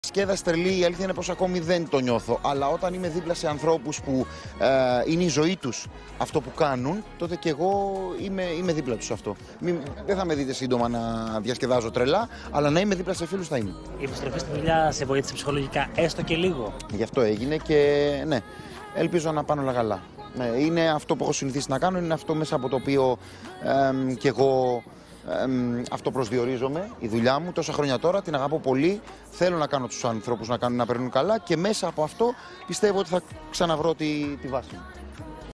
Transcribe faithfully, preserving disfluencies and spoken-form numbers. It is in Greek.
Σκέδαση τρελή, η αλήθεια είναι πως ακόμη δεν το νιώθω. Αλλά όταν είμαι δίπλα σε ανθρώπους που ε, είναι η ζωή τους αυτό που κάνουν, τότε και εγώ είμαι, είμαι δίπλα τους σε αυτό. Μην, δεν θα με δείτε σύντομα να διασκεδάζω τρελά, αλλά να είμαι δίπλα σε φίλους θα είμαι. Η επιστροφή στη δουλειά σε βοήθησε ψυχολογικά, έστω και λίγο? Γι' αυτό έγινε και ναι, ελπίζω να πάνε όλα καλά. Ναι, είναι αυτό που έχω συνηθίσει να κάνω, είναι αυτό μέσα από το οποίο ε, και εγώ ε, αυτό προσδιορίζομαι, η δουλειά μου τόσα χρόνια τώρα, την αγαπώ πολύ, θέλω να κάνω τους ανθρώπους να, κάνουν, να περνούν καλά και μέσα από αυτό πιστεύω ότι θα ξαναβρω τη, τη βάση μου.